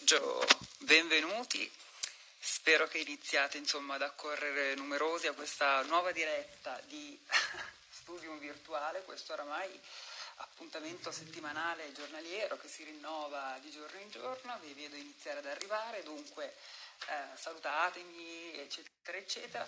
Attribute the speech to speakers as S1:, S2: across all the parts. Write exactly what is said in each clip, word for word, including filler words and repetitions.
S1: pomeriggio, benvenuti. Spero che iniziate insomma ad accorrere numerosi a questa nuova diretta di Studium Virtuale, questo oramai appuntamento settimanale e giornaliero che si rinnova di giorno in giorno. Vi vedo iniziare ad arrivare, dunque eh, salutatemi eccetera eccetera.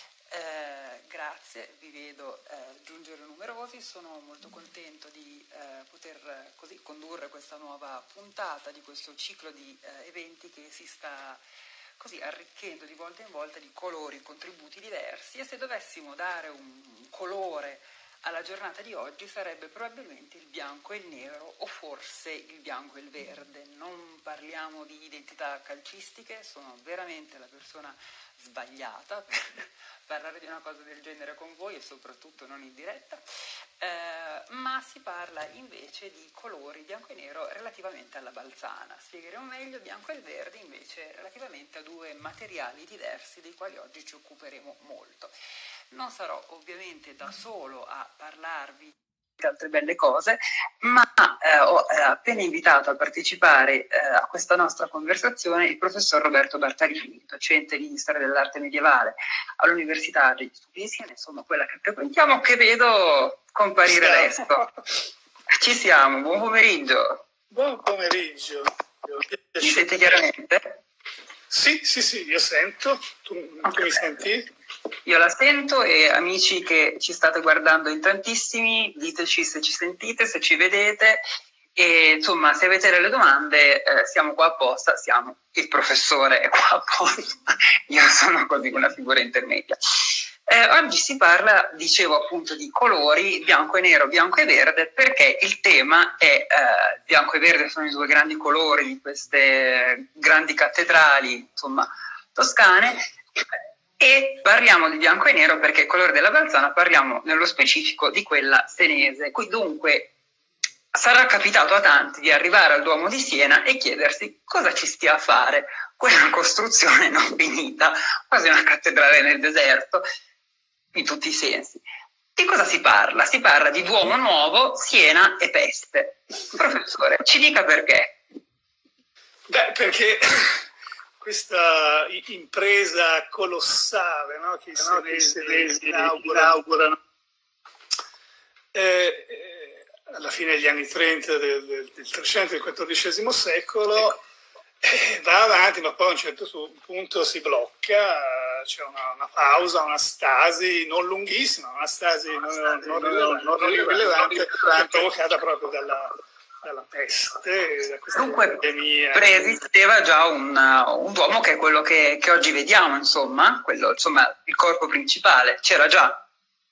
S1: Eh, grazie, vi vedo eh, giungere numerosi, sono molto contento di eh, poter eh, così condurre questa nuova puntata di questo ciclo di eh, eventi che si sta così arricchendo di volta in volta di colori e contributi diversi, e se dovessimo dare un, un colore alla giornata di oggi sarebbe probabilmente il bianco e il nero, o forse il bianco e il verde. Non parliamo di identità calcistiche, sono veramente la persona sbagliata per parlare di una cosa del genere con voi e soprattutto non in diretta, eh, ma si parla invece di colori bianco e nero relativamente alla Balzana. Spiegheremo meglio bianco e il verde invece relativamente a due materiali diversi dei quali oggi ci occuperemo molto. Non sarò ovviamente da solo a parlarvi di altre belle cose, ma eh, ho eh, appena invitato a partecipare eh, a questa nostra conversazione il professor Roberto Bartarini, docente di storia dell'arte medievale all'Università degli Studi di Siena, insomma quella che frequentiamo, che vedo comparire adesso. Ci siamo, buon pomeriggio.
S2: Buon pomeriggio.
S1: Mi sente chiaramente?
S2: Sì, sì, sì, io sento. Tu, okay. Tu mi senti?
S1: Io la sento, e amici che ci state guardando in tantissimi, diteci se ci sentite, se ci vedete, e insomma se avete delle domande eh, siamo qua apposta, siamo, il professore è qua apposta, io sono così una figura intermedia. Eh, oggi si parla, dicevo appunto, di colori, bianco e nero, bianco e verde, perché il tema è eh, bianco e verde sono i due grandi colori di queste grandi cattedrali, insomma, toscane, e parliamo di bianco e nero perché il colore della Balzana parliamo nello specifico di quella senese. Qui dunque sarà capitato a tanti di arrivare al Duomo di Siena e chiedersi cosa ci stia a fare quella costruzione non finita, quasi una cattedrale nel deserto, in tutti i sensi. Di cosa si parla? Si parla di Duomo Nuovo, Siena e peste. Professore, ci dica perché.
S2: Beh, perché questa impresa colossale, no, che i no, senesi inaugurano eh, eh, alla fine degli anni trenta del, del, del trecento del quattordicesimo secolo, eh, va avanti, ma poi a un certo punto si blocca, c'è una, una pausa, una stasi non lunghissima, una stasi non, non, non, non, non rilevante, che è provocata proprio dalla dalla peste, da questa
S1: Dunque
S2: epidemia.
S1: Preesisteva già un, un Duomo che è quello che, che oggi vediamo, insomma, quello, insomma, il corpo principale, c'era già.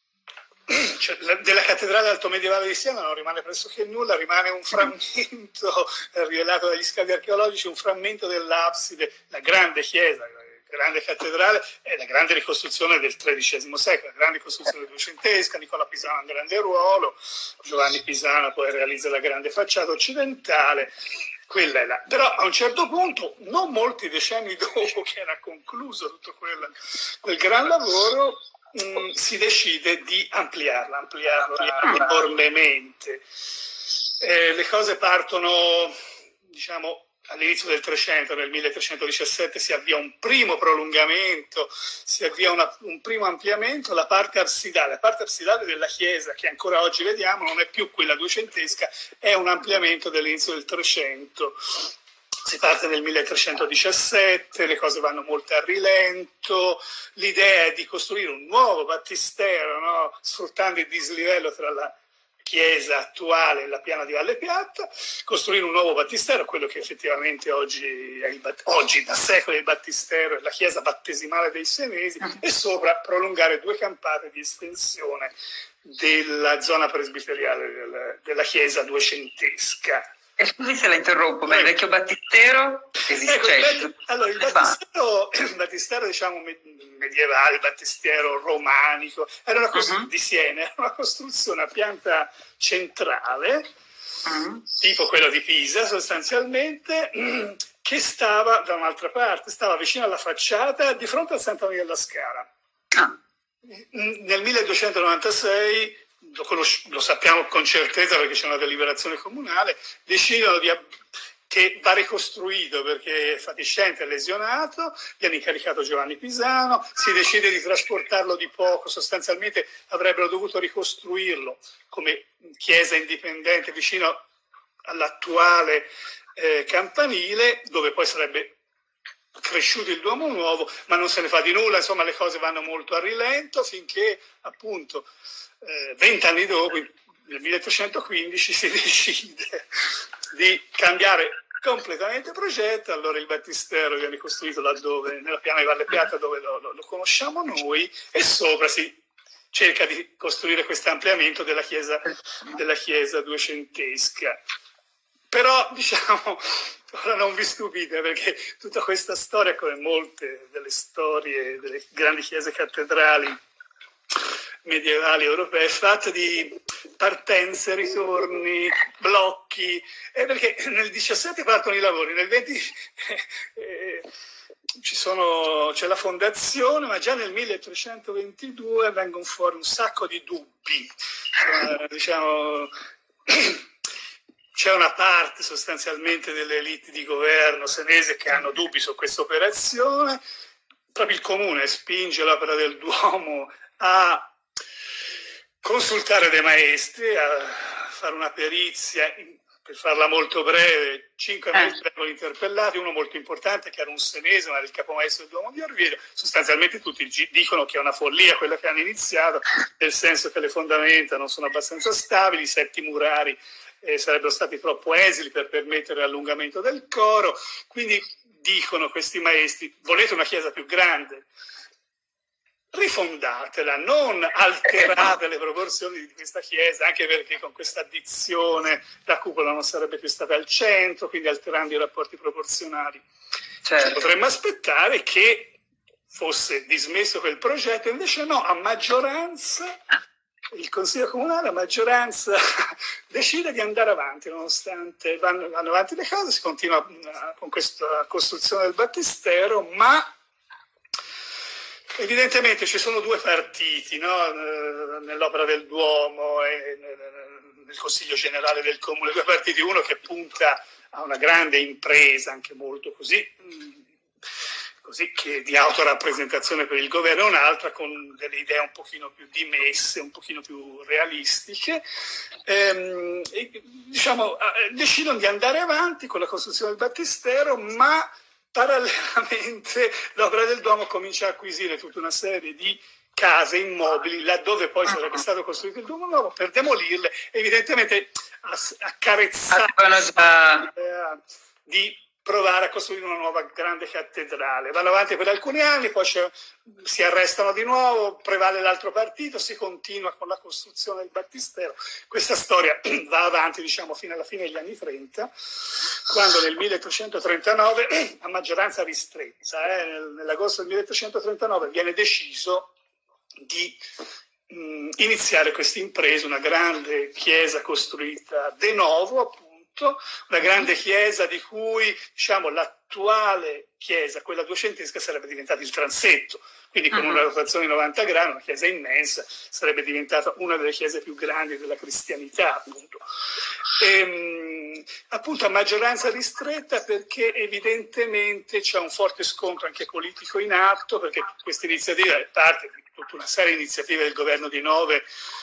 S2: Cioè, della cattedrale altomedievale di Siena non rimane pressoché nulla, rimane un frammento rivelato dagli scavi archeologici, un frammento dell'abside, la grande chiesa, grande cattedrale, è la grande ricostruzione del tredicesimo secolo, la grande ricostruzione duecentesca, Nicola Pisano ha un grande ruolo, Giovanni Pisano poi realizza la grande facciata occidentale, quella è là. Però a un certo punto, non molti decenni dopo che era concluso tutto quel, quel gran lavoro, mh, si decide di ampliarla, ampliarla enormemente. Eh, le cose partono, diciamo, all'inizio del Trecento, nel milletrecentodiciassette, si avvia un primo prolungamento, si avvia una, un primo ampliamento, la parte absidale. La parte absidale della chiesa, che ancora oggi vediamo, non è più quella duecentesca, è un ampliamento dell'inizio del Trecento. Si parte nel milletrecentodiciassette, le cose vanno molto a rilento, l'idea è di costruire un nuovo battistero, no? Sfruttando il dislivello tra la chiesa attuale e la piana di Valle Piatta, costruire un nuovo battistero, quello che effettivamente oggi, è il bat- oggi da secoli è il battistero, è la chiesa battesimale dei senesi, e sopra prolungare due campate di estensione della zona presbiteriale del, della chiesa duecentesca.
S1: E scusi se la interrompo, ma il vecchio battistero esiste?
S2: Ecco, il, allora, il battistero, il battistero diciamo medievale, il battistero romanico, era una costruzione uh-huh. di Siena, era una costruzione a pianta centrale, uh-huh. tipo quello di Pisa sostanzialmente, che stava da un'altra parte, stava vicino alla facciata, di fronte a Santa Maria della Scala. Ah. Nel milleduecentonovantasei, lo, conosci- lo sappiamo con certezza perché c'è una deliberazione comunale, decidono di ab- che che va ricostruito perché è fatiscente e lesionato, gli hanno incaricato Giovanni Pisano, si decide di trasportarlo di poco, sostanzialmente avrebbero dovuto ricostruirlo come chiesa indipendente vicino all'attuale eh, campanile, dove poi sarebbe cresciuto il Duomo Nuovo, ma non se ne fa di nulla, insomma le cose vanno molto a rilento finché appunto vent'anni eh, dopo, nel milletrecentoquindici, si decide di cambiare completamente progetto. Allora il battistero viene costruito laddove, nella piana di Valle Piatta, dove lo, lo, lo conosciamo noi, e sopra si cerca di costruire questo ampliamento della chiesa, della chiesa duecentesca. Però, diciamo, ora non vi stupite, perché tutta questa storia, come molte delle storie delle grandi chiese cattedrali medievali europee, è fatta di partenze, ritorni, blocchi, eh, perché nel diciassette partono i lavori, nel venti eh, ci sono, c'è la fondazione, ma già nel milletrecentoventidue vengono fuori un sacco di dubbi, eh, diciamo... C'è una parte sostanzialmente delle elite di governo senese che hanno dubbi su questa operazione. Proprio il comune spinge l'Opera del Duomo a consultare dei maestri, a fare una perizia. Per farla molto breve, cinque maestri vengono interpellati, uno molto importante che era un senese, ma era il capomaestro del Duomo di Orvieto. Sostanzialmente tutti dicono che è una follia quella che hanno iniziato, nel senso che le fondamenta non sono abbastanza stabili, i setti murari Eh, sarebbero stati troppo esili per permettere l'allungamento del coro, quindi dicono questi maestri: volete una chiesa più grande? Rifondatela, non alterate le proporzioni di questa chiesa, anche perché con questa addizione la cupola non sarebbe più stata al centro, quindi alterando i rapporti proporzionali. Certo. Potremmo aspettare che fosse dismesso quel progetto, invece no, a maggioranza il Consiglio Comunale, a maggioranza, decide di andare avanti, nonostante vanno, vanno avanti le cose, si continua con questa costruzione del battistero, ma evidentemente ci sono due partiti, no? Nell'Opera del Duomo e nel Consiglio Generale del Comune, due partiti, uno che punta a una grande impresa, anche molto così, così che di autorappresentazione per il governo, e un'altra con delle idee un pochino più dimesse, un pochino più realistiche, ehm, e, diciamo, decidono di andare avanti con la costruzione del battistero, ma parallelamente l'Opera del Duomo comincia a acquisire tutta una serie di case, immobili, laddove poi sarebbe stato costruito il Duomo Nuovo, per demolirle, evidentemente accarezzare l'idea di provare a costruire una nuova grande cattedrale. Vanno avanti per alcuni anni, poi si arrestano di nuovo, prevale l'altro partito, si continua con la costruzione del battistero. Questa storia va avanti, diciamo, fino alla fine degli anni trenta, quando nel milletrecentotrentanove, a maggioranza ristretta, eh, nell'agosto del milletrecentotrentanove, viene deciso di mh, iniziare questa impresa, una grande chiesa costruita de novo, appunto, una grande chiesa di cui, diciamo, l'attuale chiesa, quella duecentesca, sarebbe diventata il transetto, quindi con una rotazione di novanta gradi, una chiesa immensa, sarebbe diventata una delle chiese più grandi della cristianità, appunto. E, appunto a maggioranza ristretta, perché evidentemente c'è un forte scontro anche politico in atto, perché questa iniziativa è parte di tutta una serie di iniziative del governo di Nove,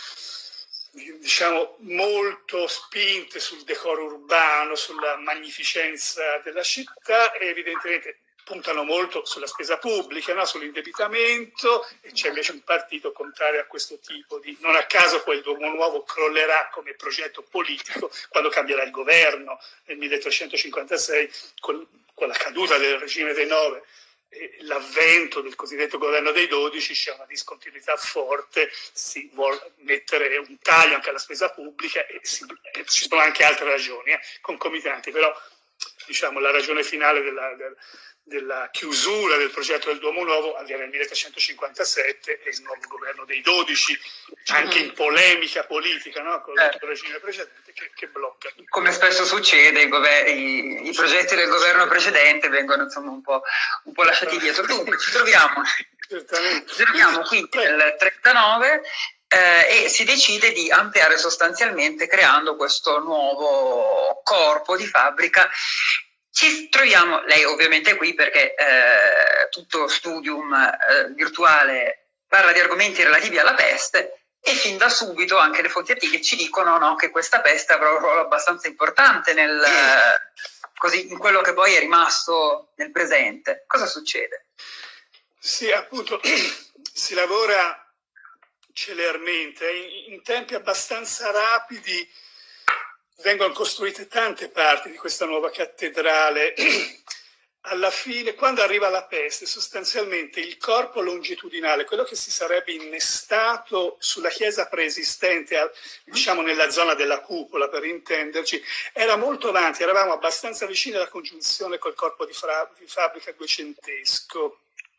S2: diciamo molto spinte sul decoro urbano, sulla magnificenza della città, e evidentemente puntano molto sulla spesa pubblica, no? Sull'indebitamento, e c'è invece un partito contrario a questo tipo di... Non a caso poi il Duomo Nuovo crollerà come progetto politico quando cambierà il governo nel milletrecentocinquantasei, con, con la caduta del regime dei Nove. L'avvento del cosiddetto governo dei dodici, c'è una discontinuità forte, si vuole mettere un taglio anche alla spesa pubblica, e, si, e ci sono anche altre ragioni eh, concomitanti, però diciamo la ragione finale della, della, della chiusura del progetto del Duomo Nuovo avviene nel milletrecentocinquantasette, e il nuovo governo dei dodici, anche in polemica politica, no, con il regime precedente, che, che blocca.
S1: Come spesso succede, i, gover- i, i progetti del governo precedente vengono insomma un po', un po' lasciati dietro. Dunque ci troviamo, ci troviamo qui nel trentanove eh, e si decide di ampliare sostanzialmente, creando questo nuovo corpo di fabbrica Ci troviamo, lei ovviamente è qui perché eh, tutto studium eh, virtuale parla di argomenti relativi alla peste e fin da subito anche le fonti antiche ci dicono, no, che questa peste avrà un ruolo abbastanza importante nel, eh, così, in quello che poi è rimasto nel presente. Cosa succede?
S2: Sì, appunto, si lavora celermente, in, in tempi abbastanza rapidi vengono costruite tante parti di questa nuova cattedrale. Alla fine, quando arriva la peste, sostanzialmente il corpo longitudinale, quello che si sarebbe innestato sulla chiesa preesistente, diciamo nella zona della cupola per intenderci, era molto avanti, eravamo abbastanza vicini alla congiunzione col corpo di, fra, di fabbrica duecentesco.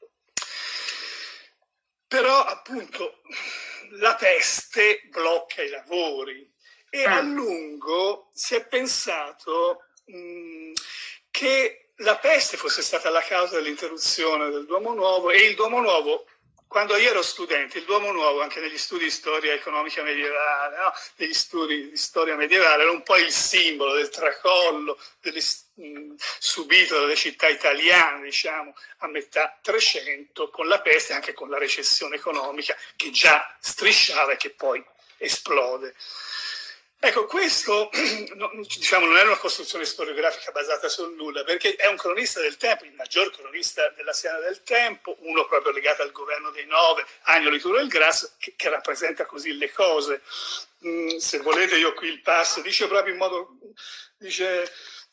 S2: Però appunto la peste blocca i lavori. E a lungo si è pensato mh, che la peste fosse stata la causa dell'interruzione del Duomo Nuovo, e il Duomo Nuovo, quando io ero studente, il Duomo Nuovo, anche negli studi di storia economica medievale, no? negli studi di storia medievale, era un po' il simbolo del tracollo delle, mh, subito dalle città italiane, diciamo, a metà Trecento, con la peste e anche con la recessione economica che già strisciava e che poi esplode. Ecco, questo diciamo, non è una costruzione storiografica basata sul nulla, perché è un cronista del tempo, il maggior cronista della Siena del tempo, uno proprio legato al governo dei Nove, Agnolo Turo del Grasso, che, che rappresenta così le cose. Mm, se volete io qui il passo, dice proprio in modo, dice,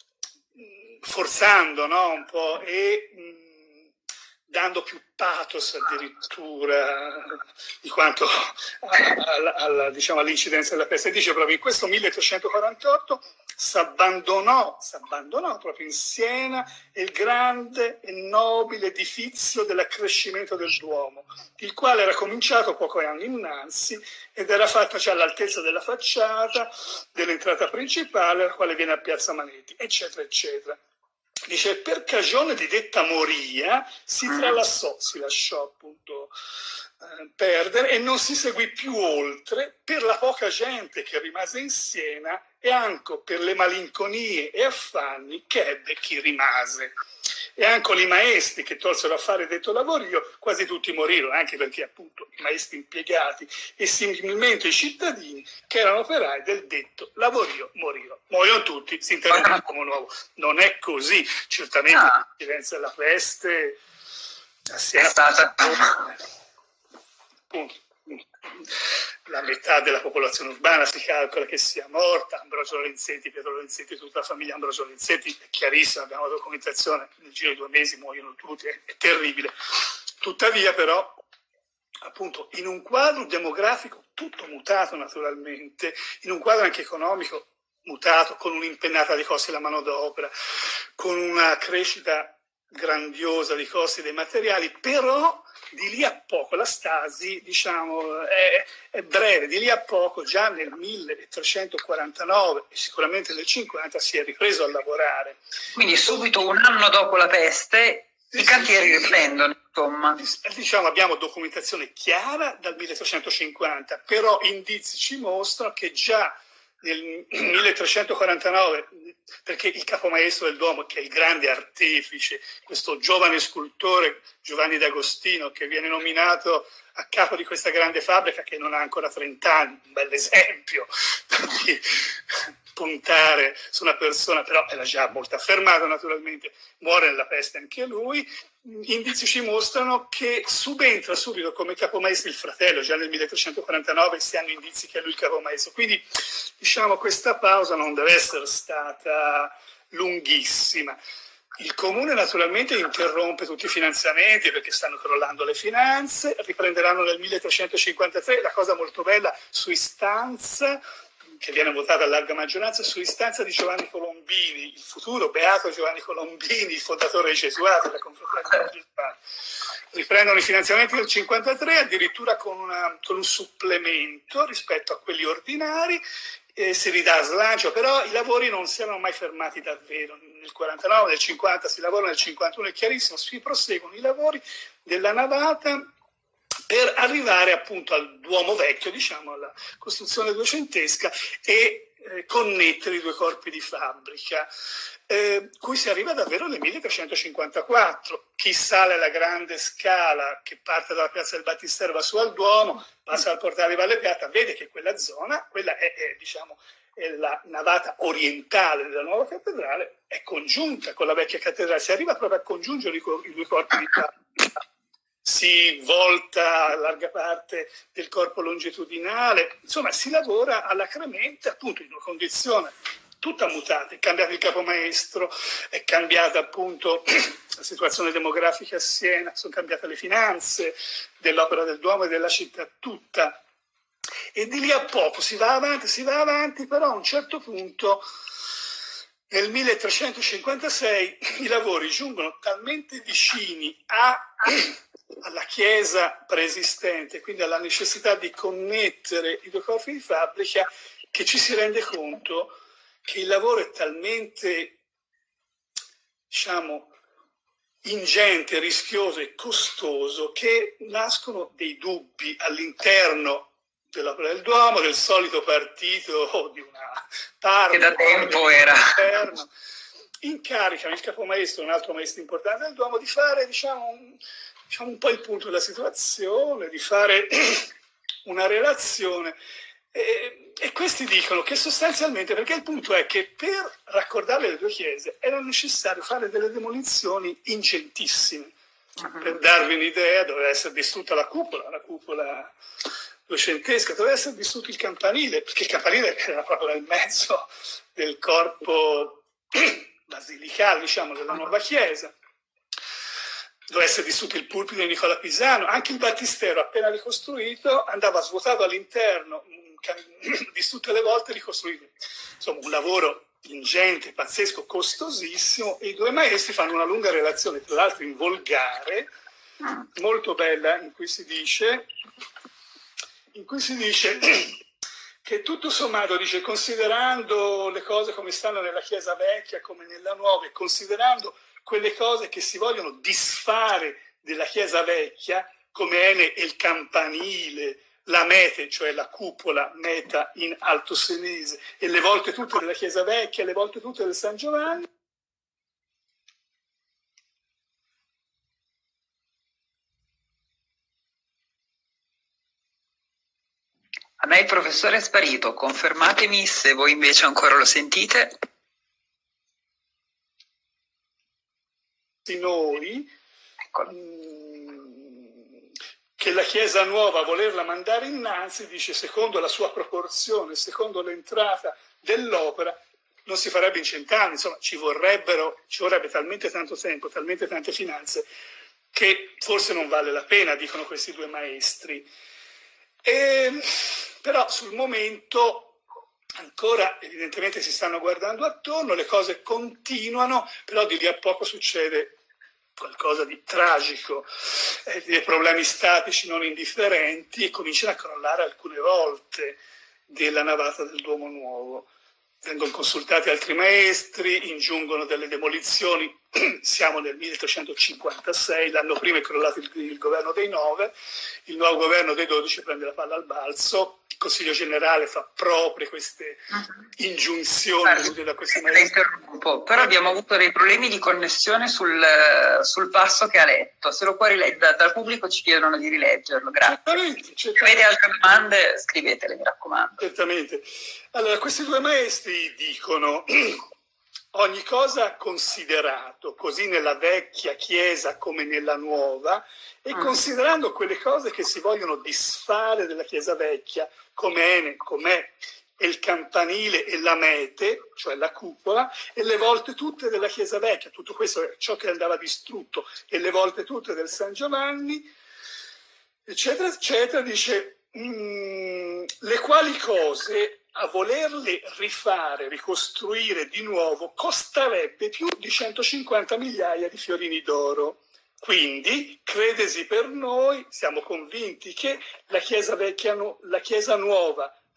S2: forzando, no, un po', e mh, dando più pathos addirittura di quanto alla, alla, diciamo, all'incidenza della peste. Dice proprio in questo milletrecentoquarantotto s'abbandonò, s'abbandonò proprio in Siena il grande e nobile edifizio dell'accrescimento del Duomo, il quale era cominciato pochi anni innanzi ed era fatto già all'altezza della facciata dell'entrata principale, la quale viene a Piazza Manetti, eccetera, eccetera. Dice, per cagione di detta moria si tralassò, si lasciò appunto eh, perdere e non si seguì più oltre per la poca gente che rimase in Siena e anche per le malinconie e affanni che ebbe chi rimase. E anche i maestri che tolsero a fare detto lavorio, quasi tutti morirono, anche perché appunto i maestri impiegati e similmente i cittadini che erano operai del detto lavorio morirono. Morirono tutti, si interrompe il Duomo Nuovo. Non è così, certamente ah. l'incidenza della peste a Siena è stata appunto la metà della popolazione urbana si calcola che sia morta. Ambrogio Lorenzetti, Pietro Lorenzetti, tutta la famiglia Ambrogio Lorenzetti è chiarissima, abbiamo la documentazione, nel giro di due mesi muoiono tutti, è, è terribile. Tuttavia però, appunto, in un quadro demografico tutto mutato naturalmente, in un quadro anche economico mutato, con un'impennata di costi della manodopera, con una crescita grandiosa di costi dei materiali, però di lì a poco la stasi, diciamo, è, è breve, di lì a poco, già nel milletrecentoquarantanove e sicuramente nel cinquanta si è ripreso a lavorare.
S1: Quindi subito un anno dopo la peste i cantieri riprendono, insomma.
S2: Diciamo, abbiamo documentazione chiara dal milletrecentocinquanta, però indizi ci mostrano che già nel milletrecentoquarantanove, perché il capomaestro del Duomo, che è il grande artefice, questo giovane scultore Giovanni D'Agostino, che viene nominato a capo di questa grande fabbrica che non ha ancora trenta anni, un bel esempio di puntare su una persona, però era già molto affermato naturalmente, muore nella peste anche lui. Indizi ci mostrano che subentra subito come capomaestro il fratello, già nel milletrecentoquarantanove si hanno indizi che è lui il capomaestro, quindi diciamo questa pausa non deve essere stata lunghissima. Il comune naturalmente interrompe tutti i finanziamenti perché stanno crollando le finanze, riprenderanno nel milletrecentocinquantatré, la cosa molto bella, su istanza, che viene votata a larga maggioranza, su istanza di Giovanni Colombini, il futuro beato Giovanni Colombini, il fondatore dei Gesuati, della Confraternita dei Gesuati. Riprendono i finanziamenti del cinquantatré, addirittura con, una, con un supplemento rispetto a quelli ordinari, eh, si ridà slancio, però i lavori non si erano mai fermati davvero. Nel quarantanove, nel cinquanta si lavora, nel cinquantuno è chiarissimo, si proseguono i lavori della navata per arrivare appunto al Duomo Vecchio, diciamo alla costruzione duecentesca, e eh, connettere i due corpi di fabbrica, eh, cui si arriva davvero nel milletrecentocinquantaquattro. Chi sale la grande scala che parte dalla piazza del Battistero, va su al Duomo, passa al portale di Valle Piatta, vede che quella zona, quella è, è diciamo, è la navata orientale della nuova cattedrale, è congiunta con la vecchia cattedrale, si arriva proprio a congiungere i, i due corpi di fabbrica. Si volta larga parte del corpo longitudinale, insomma si lavora alacremente appunto in una condizione tutta mutata, è cambiato il capomaestro, è cambiata appunto la situazione demografica a Siena, sono cambiate le finanze dell'Opera del Duomo e della città tutta, e di lì a poco si va avanti, si va avanti, però a un certo punto nel milletrecentocinquantasei i lavori giungono talmente vicini a alla chiesa preesistente, quindi alla necessità di connettere i due corpi di fabbrica, che ci si rende conto che il lavoro è talmente, diciamo, ingente, rischioso e costoso che nascono dei dubbi all'interno dell'Opera del Duomo, del solito partito di una parte
S1: che da tempo era
S2: incaricano il capomaestro, un altro maestro importante del Duomo, di fare diciamo un, diciamo un po' il punto della situazione, di fare una relazione, e, e questi dicono che sostanzialmente, perché il punto è che per raccordare le due chiese era necessario fare delle demolizioni ingentissime. Per darvi un'idea, doveva essere distrutta la cupola, la cupola duecentesca, doveva essere distrutto il campanile, perché il campanile era proprio nel mezzo del corpo basilicale, diciamo, della nuova chiesa. Doveva essere distrutto il pulpito di Nicola Pisano, anche il battistero appena ricostruito andava svuotato all'interno, visto tutte le volte ricostruito. Insomma, un lavoro ingente, pazzesco, costosissimo, e i due maestri fanno una lunga relazione, tra l'altro in volgare, molto bella, in cui si dice, in cui si dice che tutto sommato, dice, considerando le cose come stanno nella Chiesa vecchia, come nella nuova, e considerando quelle cose che si vogliono disfare della Chiesa vecchia, come Ene e il campanile, la mete, cioè la cupola, meta in alto senese, e le volte tutte della Chiesa vecchia, le volte tutte del San Giovanni.
S1: A me il professore è sparito, confermatemi se voi invece ancora lo sentite.
S2: Noi, mh, che la Chiesa nuova, a volerla mandare innanzi, dice, secondo la sua proporzione, secondo l'entrata dell'opera, non si farebbe in cent'anni, insomma ci vorrebbero, ci vorrebbe talmente tanto tempo, talmente tante finanze, che forse non vale la pena, dicono questi due maestri. E, però sul momento ancora evidentemente si stanno guardando attorno, le cose continuano, però di lì a poco succede qualcosa di tragico, eh, dei problemi statici non indifferenti, e cominciano a crollare alcune volte della navata del Duomo Nuovo. Vengono consultati altri maestri, ingiungono delle demolizioni, siamo nel milletrecentocinquantasei, l'anno prima è crollato il, il governo dei nove, il nuovo governo dei dodici prende la palla al balzo, il Consiglio Generale fa proprie queste ingiunzioni venute da questi maestri.
S1: Interrompo, però abbiamo avuto dei problemi di connessione sul, sul passo che ha letto, se lo può rileggere, dal pubblico ci chiedono di rileggerlo, grazie.
S2: Certamente, certamente.
S1: Se avete altre domande scrivetele, mi raccomando.
S2: Certamente. Allora, questi due maestri dicono: ogni cosa considerato, così nella vecchia Chiesa come nella nuova, e considerando quelle cose che si vogliono disfare della Chiesa vecchia, come Ene, com'è il campanile e la mete, cioè la cupola, e le volte tutte della Chiesa vecchia, tutto questo è ciò che andava distrutto, e le volte tutte del San Giovanni, eccetera, eccetera, dice, mm, le quali cose, a volerle rifare, ricostruire di nuovo, costerebbe più di centocinquanta migliaia di fiorini d'oro. Quindi, credesi per noi, siamo convinti che la Chiesa vecchia, la Chiesa nuova,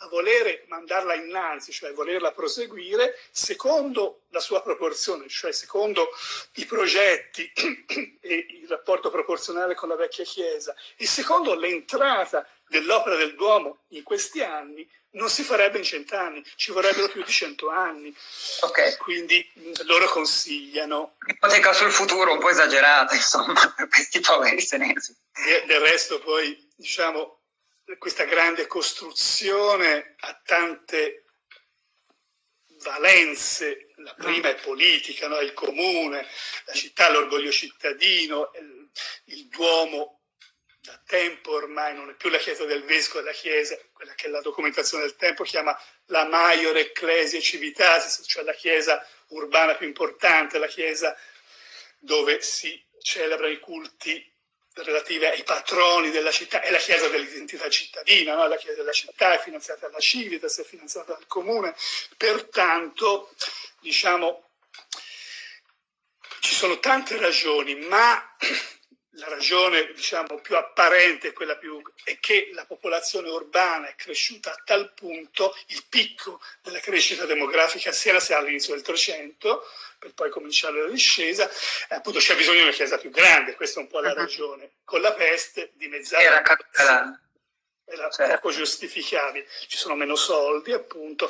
S2: a volere mandarla innanzi, cioè a volerla proseguire, secondo la sua proporzione, cioè secondo i progetti e il rapporto proporzionale con la vecchia Chiesa, e secondo l'entrata dell'opera del Duomo in questi anni, non si farebbe in cent'anni, ci vorrebbero più di cento anni.
S1: Okay.
S2: Quindi loro consigliano.
S1: Ipoteca sul futuro un po' esagerata, insomma, per questi poveri senesi.
S2: Del resto poi, diciamo, questa grande costruzione ha tante valenze. La prima è politica, no? Il comune, la città, l'orgoglio cittadino, il, il Duomo. Da tempo ormai non è più la chiesa del vescovo, è la chiesa, quella che la documentazione del tempo chiama la maior ecclesia civitatis, cioè la chiesa urbana più importante, la chiesa dove si celebrano i culti relativi ai patroni della città, è la chiesa dell'identità cittadina, no? La chiesa della città è finanziata dalla Civitas, è finanziata dal comune, pertanto, diciamo, ci sono tante ragioni, ma la ragione, diciamo, più apparente, quella più, è che la popolazione urbana è cresciuta a tal punto, il picco della crescita demografica a Siena si ha all'inizio del Trecento, per poi cominciare la discesa, e appunto c'è bisogno di una chiesa più grande, questa è un po' la ragione. Con la peste dimezzata
S1: era capitale.
S2: Era
S1: certo.
S2: poco giustificabile, ci sono meno soldi appunto,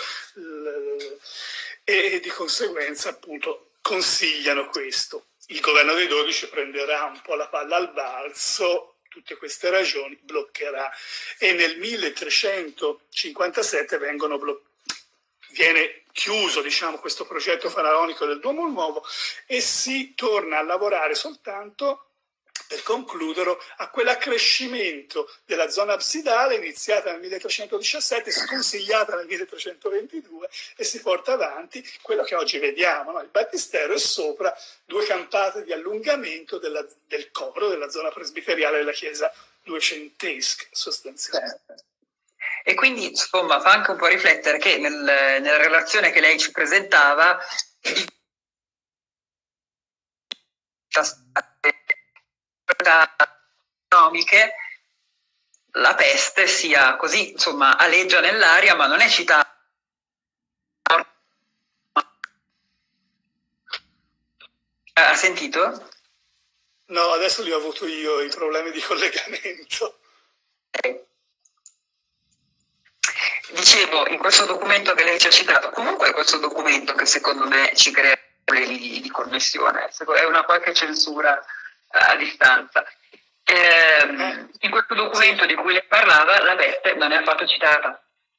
S2: e di conseguenza appunto consigliano questo. Il governo dei dodici prenderà un po' la palla al balzo, tutte queste ragioni bloccherà, e nel milletrecentocinquantasette vengono blo- viene chiuso, diciamo, questo progetto faraonico del Duomo Nuovo e si torna a lavorare soltanto, per concludere, a quell'accrescimento della zona absidale iniziata nel milletrecentodiciassette, sconsigliata nel milletrecentoventidue, e si porta avanti quello che oggi vediamo, no? Il battistero e sopra due campate di allungamento della, del coro della zona presbiteriale della chiesa duecentesca sostanzialmente.
S1: E quindi, insomma, fa anche un po' riflettere che nel, nella relazione che lei ci presentava economiche, la peste sia così, insomma, aleggia nell'aria, ma non è citata. Ha sentito?
S2: No, adesso li ho avuto io i problemi di collegamento.
S1: Dicevo, in questo documento che lei ci ha citato, comunque questo documento che secondo me ci crea problemi di, di connessione, è una qualche censura a distanza. Eh, in questo documento di cui lei parlava, la peste non è affatto citata.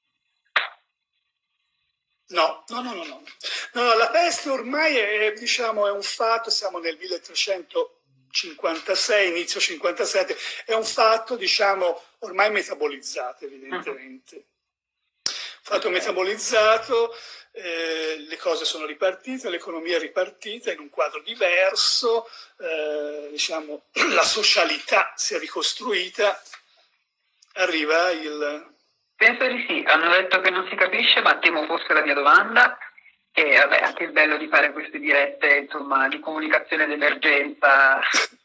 S2: No, no, no, no, no. No, la peste ormai è, diciamo, è un fatto, siamo nel milletrecentocinquantasei, inizio cinquantasette, è un fatto, diciamo, ormai metabolizzato, evidentemente. Uh-huh. Fatto metabolizzato, eh, le cose sono ripartite, l'economia è ripartita in un quadro diverso, eh, diciamo, la socialità si è ricostruita, arriva il...
S1: Penso di sì, hanno detto che non si capisce, ma temo fosse la mia domanda, e vabbè, anche il bello di fare queste dirette, insomma, di comunicazione d'emergenza.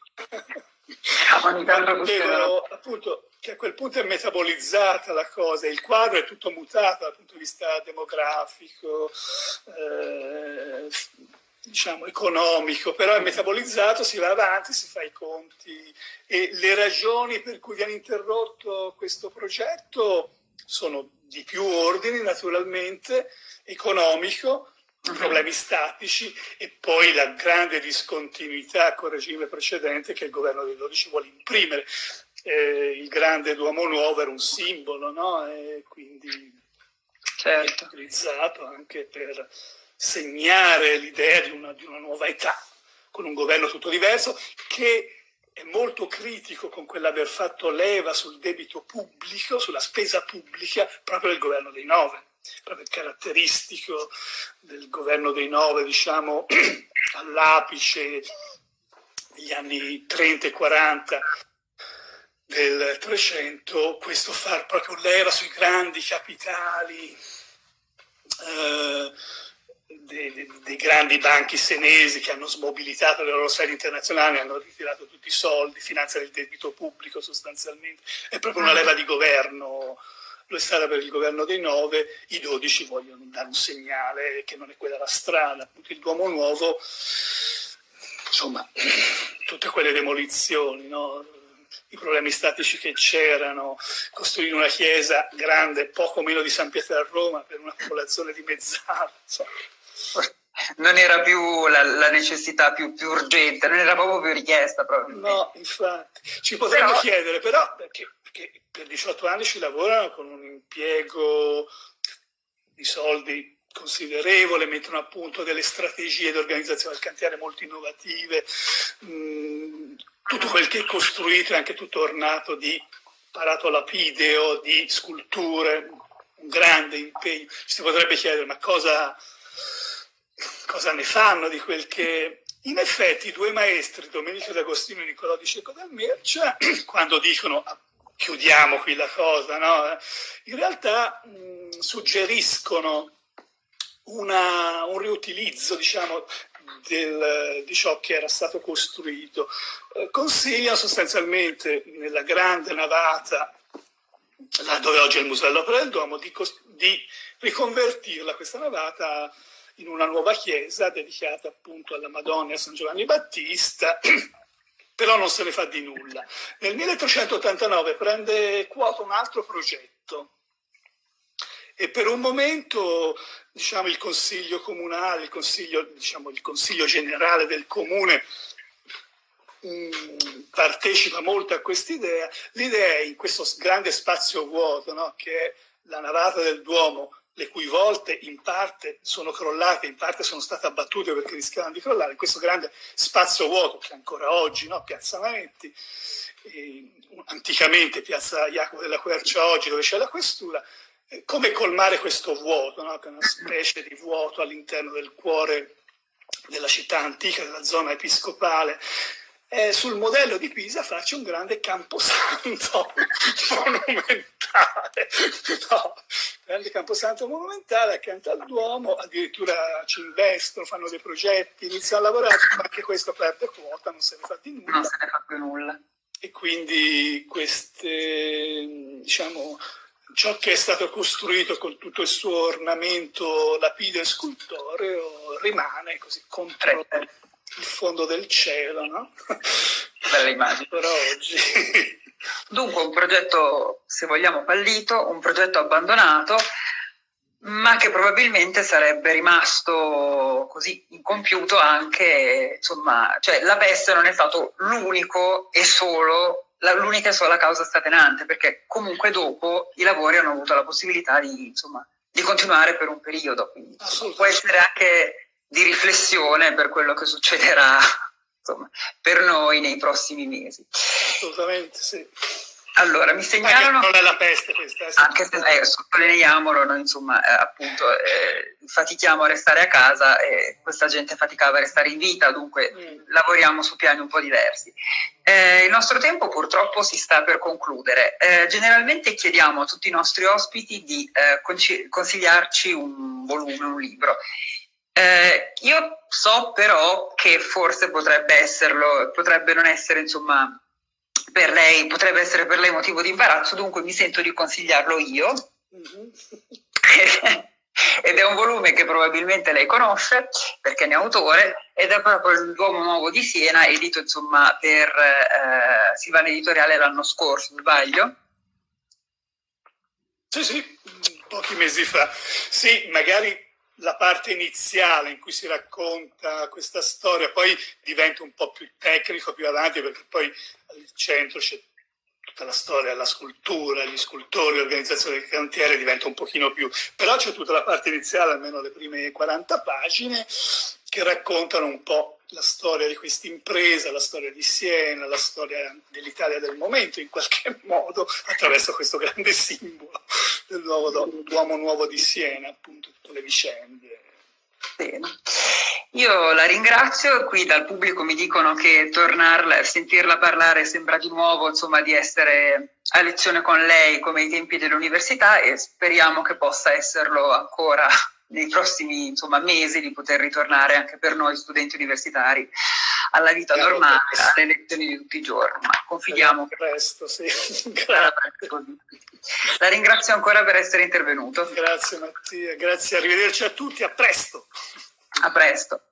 S2: Dicevo, appunto, che a quel punto è metabolizzata la cosa, il quadro è tutto mutato dal punto di vista demografico, eh, diciamo economico, però è metabolizzato, si va avanti, si fa i conti, e le ragioni per cui viene interrotto questo progetto sono di più ordini, naturalmente, economico, problemi statici, e poi la grande discontinuità col regime precedente che il governo dei dodici vuole imprimere. Eh, il grande Duomo Nuovo era un simbolo, no? E quindi certo. È utilizzato anche per segnare l'idea di una, di una nuova età, con un governo tutto diverso, che è molto critico con quell'aver fatto leva sul debito pubblico, sulla spesa pubblica, proprio del governo dei nove. Proprio caratteristico del governo dei nove, diciamo, all'apice degli anni trenta e quaranta del Trecento, questo far proprio leva sui grandi capitali eh, dei, dei, dei grandi banchi senesi che hanno smobilitato le loro sedi internazionali, hanno ritirato tutti i soldi, finanziano il debito pubblico sostanzialmente, è proprio una leva di governo lo è stata per il governo dei nove, i dodici vogliono dare un segnale che non è quella la strada. Il Duomo Nuovo, insomma, tutte quelle demolizioni, no? I problemi statici che c'erano, costruire una chiesa grande, poco meno di San Pietro a Roma, per una popolazione dimezzata, insomma.
S1: Non era più la, la necessità più, più urgente, non era proprio più richiesta probabilmente.
S2: No, infatti. Ci potremmo
S1: però...
S2: chiedere, però, perché, perché per diciotto anni ci lavorano con un impiego di soldi considerevole, mettono a punto delle strategie di organizzazione del cantiere molto innovative, mh, tutto quel che è costruito è anche tutto ornato di apparato lapideo, di sculture, un grande impegno. Ci si potrebbe chiedere, ma cosa, cosa ne fanno di quel che... In effetti i due maestri, Domenico D'Agostino e Niccolò di Cecco dal Mercia, quando dicono chiudiamo qui la cosa, no? In realtà mh, suggeriscono una, un riutilizzo, diciamo, del, di ciò che era stato costruito. Eh, consigliano sostanzialmente nella grande navata, là dove oggi è il Museo dell'Opera del Duomo, di, di riconvertirla, questa navata, in una nuova chiesa dedicata appunto alla Madonna e a San Giovanni Battista, però non se ne fa di nulla. Nel milletrecentottantanove prende quota un altro progetto e per un momento, diciamo, il Consiglio Comunale, il Consiglio, diciamo, il Consiglio Generale del Comune mh, partecipa molto a quest'idea. L'idea è in questo grande spazio vuoto, no, che è la navata del Duomo, le cui volte in parte sono crollate, in parte sono state abbattute perché rischiavano di crollare, in questo grande spazio vuoto che ancora oggi, no, Piazza Manetti, eh, anticamente Piazza Jacopo della Quercia oggi dove c'è la questura, eh, come colmare questo vuoto, no, che è una specie di vuoto all'interno del cuore della città antica, della zona episcopale. Eh, sul modello di Pisa farci un grande camposanto monumentale, no, grande camposanto monumentale accanto al Duomo, addirittura ci investono, fanno dei progetti, iniziano a lavorare, ma anche questo perde quota, non se ne fa di nulla.
S1: Non se ne fa più nulla.
S2: E quindi queste, diciamo, ciò che è stato costruito con tutto il suo ornamento lapideo e scultoreo rimane così contro il fondo del cielo, no?
S1: Bella immagine.
S2: Per oggi.
S1: Dunque un progetto, se vogliamo, fallito, un progetto abbandonato, ma che probabilmente sarebbe rimasto così incompiuto anche, insomma, cioè la peste non è stato l'unico e solo, l'unica e sola causa scatenante, perché comunque dopo i lavori hanno avuto la possibilità di, insomma, di continuare per un periodo, quindi può essere anche di riflessione per quello che succederà, insomma, per noi nei prossimi mesi.
S2: Assolutamente, sì.
S1: Allora, mi segnalano...
S2: Anche non è la peste questa. Eh,
S1: anche se, eh, sottolineiamolo, noi insomma, eh, appunto, eh, fatichiamo a restare a casa e questa gente faticava a restare in vita, dunque mm. lavoriamo su piani un po' diversi. Eh, il nostro tempo purtroppo si sta per concludere. Eh, generalmente chiediamo a tutti i nostri ospiti di eh, consigliarci un volume, un libro. Eh, io so però che forse potrebbe esserlo, potrebbe non essere, insomma, per lei, potrebbe essere per lei motivo di imbarazzo, dunque mi sento di consigliarlo io. Mm-hmm. Ed è un volume che probabilmente lei conosce perché ne è autore, ed è proprio il Duomo Nuovo di Siena, edito insomma per eh, Silvana Editoriale l'anno scorso, sbaglio?
S2: Sì, sì, pochi mesi fa. Sì, magari la parte iniziale in cui si racconta questa storia poi diventa un po' più tecnico più avanti, perché poi al centro c'è tutta la storia, la scultura, gli scultori, l'organizzazione del cantiere, diventa un pochino più... Però c'è tutta la parte iniziale, almeno le prime quaranta pagine, che raccontano un po' la storia di questa impresa, la storia di Siena, la storia dell'Italia del momento, in qualche modo, attraverso questo grande simbolo del nuovo Duomo Nuovo di Siena, appunto, tutte le vicende.
S1: Bene. Io la ringrazio, qui dal pubblico mi dicono che tornarla, sentirla parlare sembra di nuovo, insomma, di essere a lezione con lei come ai tempi dell'università, e speriamo che possa esserlo ancora nei prossimi, insomma, mesi, di poter ritornare anche per noi studenti universitari alla vita normale, alle lezioni di tutti i giorni, ma confidiamo
S2: che presto, sì. Grazie.
S1: La ringrazio ancora per essere intervenuto.
S2: Grazie Mattia, grazie, arrivederci a tutti, a presto.
S1: A presto.